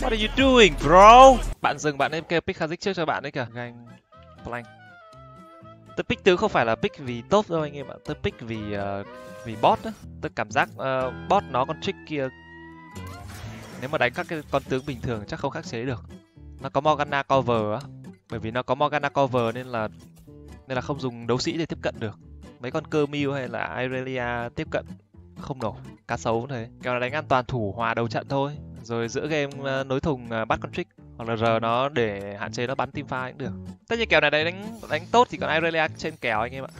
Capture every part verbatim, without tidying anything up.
What are you doing, bro? Bạn dừng, bạn nên kêu pick Kha'Zix trước cho bạn đấy kìa. Gang Plank. Tôi pick tứ không phải là pick vì top đâu anh em ạ. Tôi pick vì uh, vì bot á. Tôi cảm giác uh, bot nó con trick kia. Nếu mà đánh các cái con tướng bình thường chắc không khắc chế được. Nó có Morgana cover á. Bởi vì nó có Morgana cover nên là nên là không dùng đấu sĩ để tiếp cận được. Mấy con cơ Mew hay là Irelia tiếp cận không nổi. Cá sấu cũng thế. Kèo là đánh an toàn thủ hòa đầu trận thôi. Rồi giữa game uh, nối thùng uh, bắt con trick. Hoặc là R nó để hạn chế nó bắn teamfight cũng được. Tất nhiên kèo này đánh đánh tốt thì còn Irelia trên kèo anh em ạ.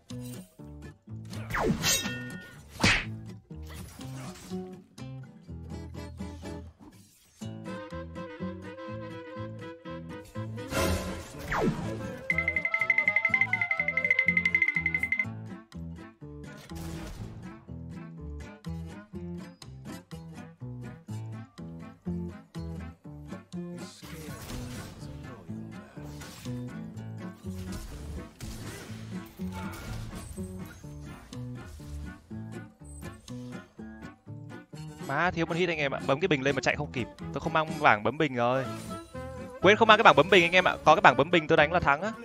Má thiếu một hit anh em ạ, bấm cái bình lên mà chạy không kịp. Tôi không mang bảng bấm bình rồi. Quên không mang cái bảng bấm bình anh em ạ. Có cái bảng bấm bình tôi đánh là thắng á.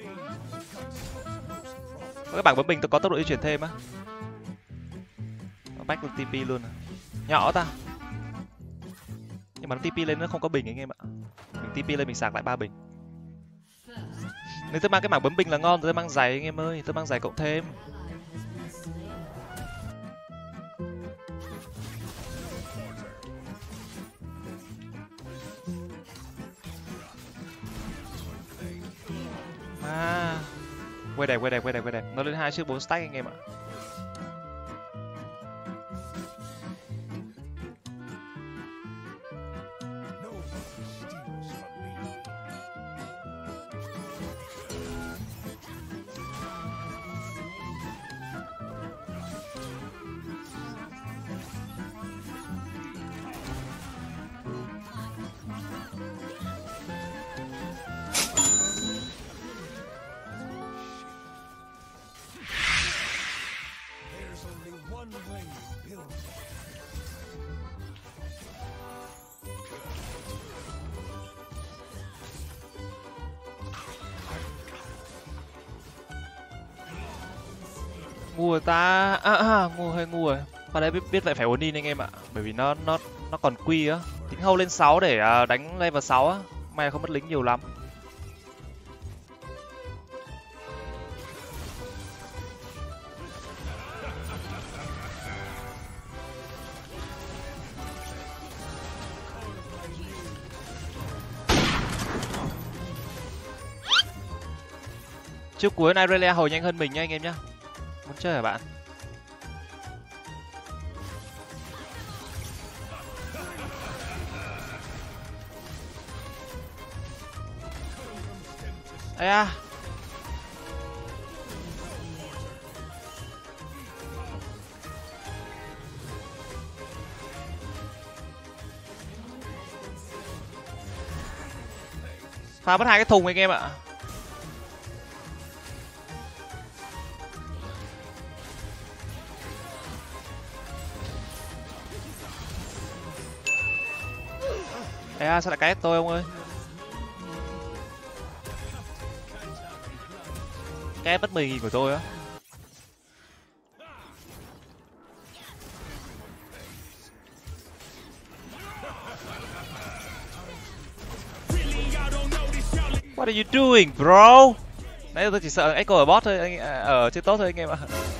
Có cái bảng bấm bình tôi có tốc độ di chuyển thêm á. Nó back được tê pê luôn à. Nhỏ ta. Nhưng mà nó tê pê lên nó không có bình anh em ạ. Mình tê pê lên mình sạc lại ba bình. Nếu tôi mang cái bảng bấm bình là ngon, tôi mang giày anh em ơi, tôi mang giày cộng thêm. À, quay đẹp, quay đẹp, quay đẹp, quay đẹp. Nó lên hai trước bốn stack anh em ạ. Ngu rồi ta, à, à, ngu hơi ngu rồi. Và đấy biết, biết vậy phải ổn in anh em ạ, bởi vì nó nó nó còn quy á. Tính hâu lên sáu để uh, đánh level sáu á, may là không mất lính nhiều lắm. Trước cuối Irelia hồi nhanh hơn mình nha anh em nhá. Muốn chơi hả bạn? Ây à. Phá mất hai cái thùng anh em ạ. Ê à, sao lại cái tôi ông ơi? Cái mất mười nghìn của tôi á. What are you doing, bro? Nãy tôi chỉ sợ Echo ở bot thôi, anh ở trên top thôi anh em ạ.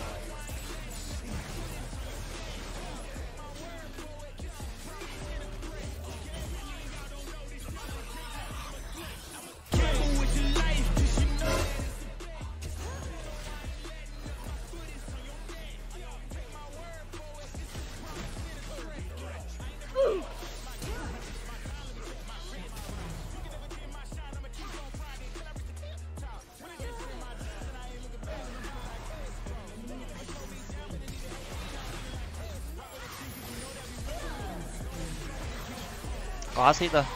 Có acid rồi.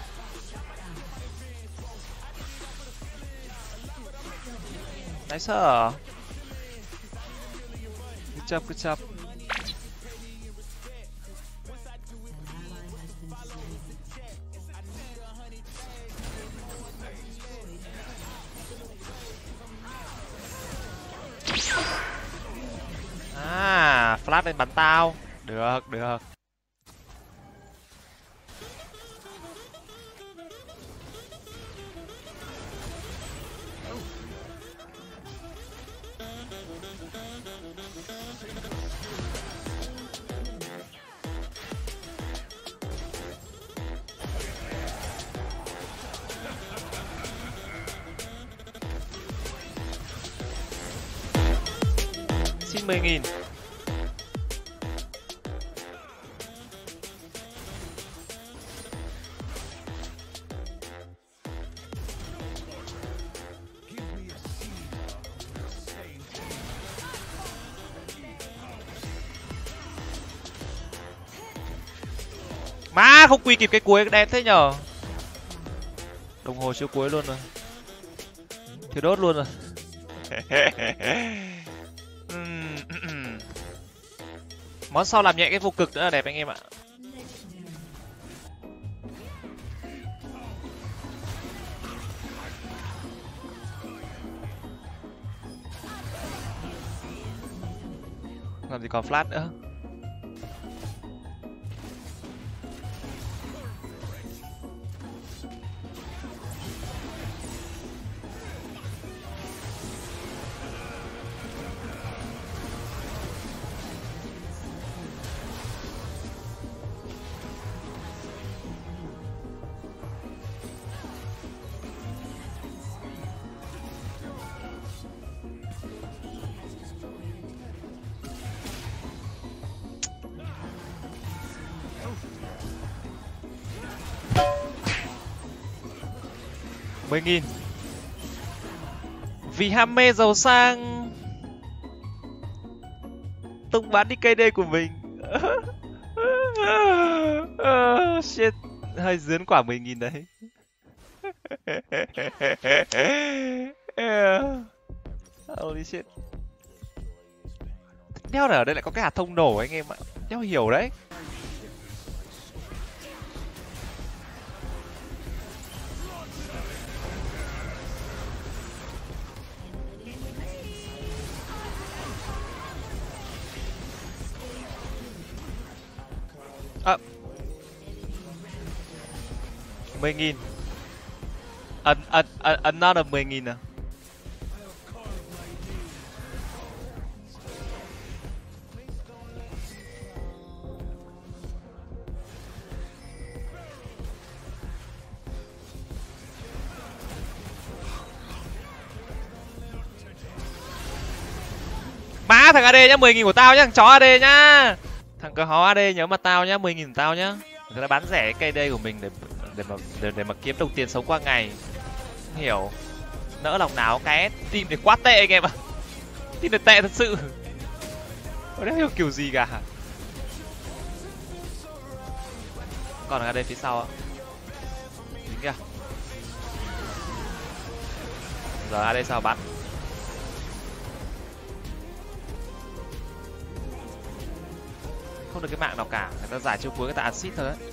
Nice. Good job, good job. flash lên bắn tao. Được, được. Xin mười nghìn. Má không quy kịp cái cuối đẹp thế nhở. Đồng hồ siêu cuối luôn rồi. Thiếu đốt luôn rồi. Món sau làm nhẹ cái vô cực nữa là đẹp anh em ạ. Làm gì còn flash nữa. mười nghìn. Vì ham mê giàu sang, tung bán đi cây đê của mình. uh, shit, hơi dướn quả mười nghìn đấy. Holy shit. Đéo ở đây lại có cái hạt thông nổ anh em ạ. Đéo hiểu đấy. À. mười nghìn. An, an, an, another mười nghìn à? Má thằng a đê nhá, mười nghìn của tao nhá, thằng chó a đê nhá. Thằng cơ hó a đê nhớ mặt tao nhá, mười nghìn của tao nhá. Người ta bán rẻ cái cây đây của mình để để mà để, để mà kiếm đồng tiền sống qua ngày. Không hiểu. Nỡ lòng nào cái team thì quá tệ anh em ạ. Team này tệ thật sự. Tôi không hiểu kiểu gì cả. Còn ở đây phía sau ạ. Dính kìa. Giờ a đê sao bắn. Không được cái mạng nào cả, người ta giải chiêu cuối người ta acid thôi đấy.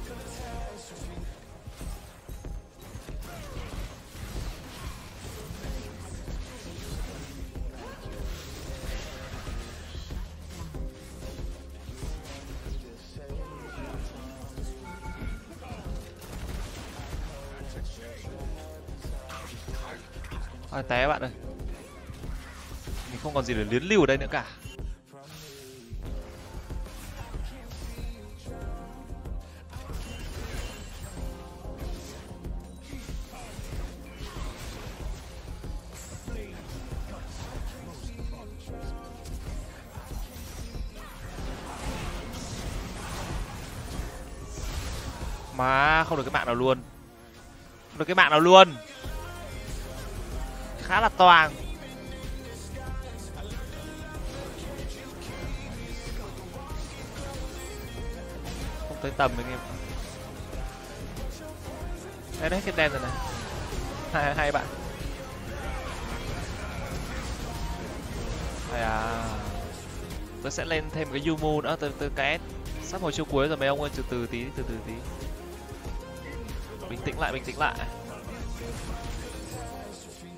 Thôi té bạn ơi. Mình không còn gì để liến lưu ở đây nữa cả. Mà không được cái mạng nào luôn. Không được cái mạng nào luôn. Khá là toàng. Không tới tầm anh em. Đấy đấy cái đen rồi này. Hai, hai bạn. Hay à. Tôi sẽ lên thêm cái Yumu nữa, từ từ cái sắp hồi chiêu cuối rồi mấy ông ơi, từ từ tí, từ từ tí. Bình tĩnh lại, bình tĩnh lại.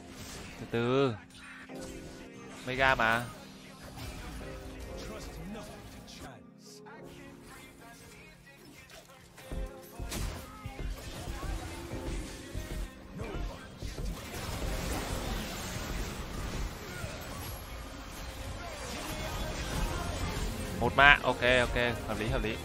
Từ từ. Mega mà. Một mạ, ok ok, hợp lý hợp lý.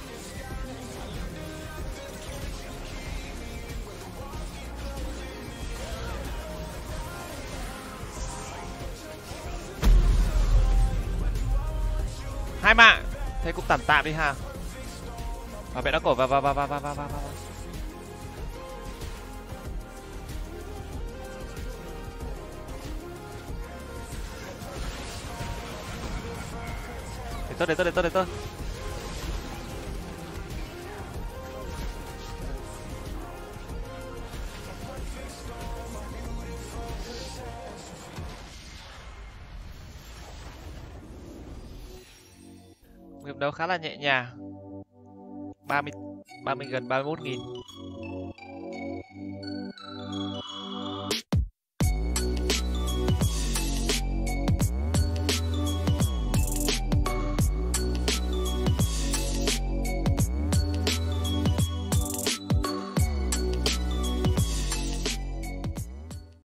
Hai mạng, thế cũng tạm tạm đi ha. Bảo vệ nó cổ vào vào vào vào vào vào vào. Để tôi để tôi để tôi để tôi. Hiệp đấu khá là nhẹ nhàng. ba mươi ba mươi gần ba mươi mốt nghìn.